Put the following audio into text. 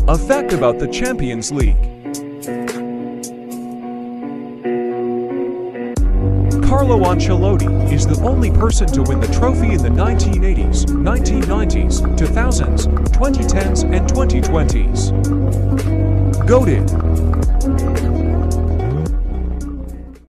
A fact about the Champions League. Carlo Ancelotti is the only person to win the trophy in the 1980s, 1990s, 2000s, 2010s, and 2020s. Goated.